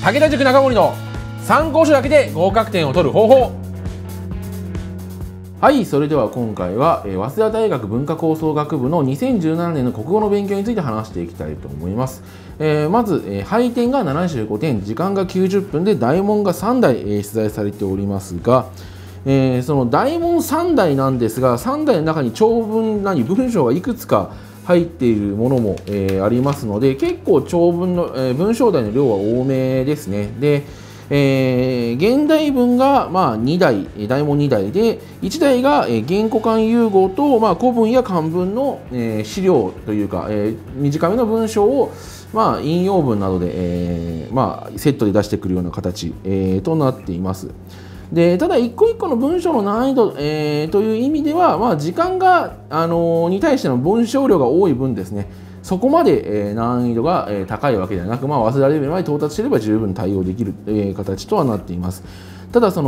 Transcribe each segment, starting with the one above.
武田塾中森の参考書だけで合格点を取る方法。はい、それでは今回は早稲田大学文化構想学部の2017年の国語の勉強について話していきたいと思います。まず、配点が75点、時間が90分で大問が3題、出題されておりますが、その大問3題なんですが、3題の中に長文文章がいくつか入っているものも、ありますので、結構長文の、文章題の量は多めですね。で、現代文が2題、大問2題で、1題が言語間融合と、古文や漢文の、資料というか、短めの文章を、引用文などで、セットで出してくるような形、となっています。でただ一個一個の文章の難易度、という意味では、時間が、に対しての文章量が多い分ですね、そこまで、難易度が、高いわけではなく、早稲田レベルまで到達していれば十分対応できる、形とはなっています。ただや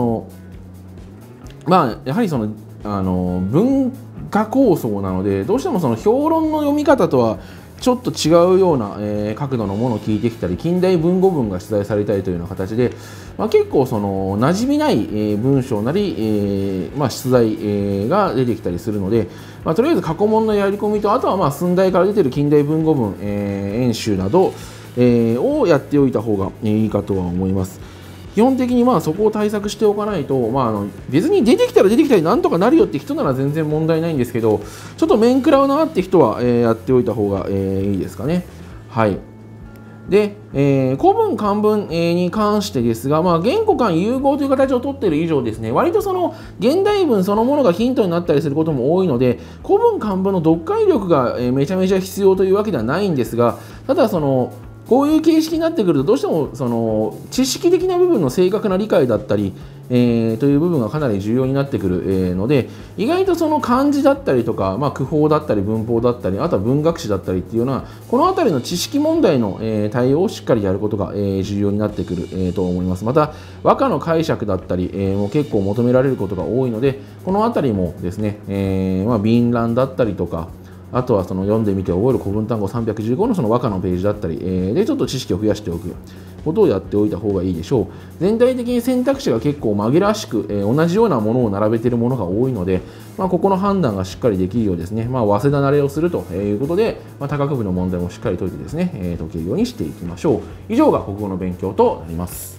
はり文化構想なので、どうしてもその評論の読み方とはちょっと違うような、角度のものを聞いてきたり、近代文語文が出題されたりというような形で、結構馴染みない、文章なり、出題、が出てきたりするので、とりあえず過去問のやり込みと、あとは寸大から出ている近代文語文、演習など、をやっておいた方がいいかとは思います。基本的にそこを対策しておかないと、別に出てきたらなんとかなるよって人なら全然問題ないんですけど、ちょっと面食らうなって人は、やっておいた方が、いいですかね。はい。で、古文漢文、に関してですが、言語間融合という形をとっている以上ですね、割と現代文そのものがヒントになったりすることも多いので、古文漢文の読解力が、めちゃめちゃ必要というわけではないんですが、ただこういう形式になってくると、どうしても知識的な部分の正確な理解だったり、という部分がかなり重要になってくる、ので、意外と漢字だったりとか、句法だったり文法だったり、あとは文学史だったりっていうような、この辺りの知識問題の、対応をしっかりやることが、重要になってくる、と思います。また和歌の解釈だったり、も結構求められることが多いので、この辺りもですね、敏乱だったりとか、あとは読んでみて覚える古文単語315の和歌のページだったり、でちょっと知識を増やしておくことをやっておいた方がいいでしょう。全体的に選択肢が結構紛らわしく、同じようなものを並べているものが多いので、ここの判断がしっかりできるようですね、早稲田慣れをするということで、他学部の問題もしっかり解いてですね、解けるようにしていきましょう。以上が国語の勉強となります。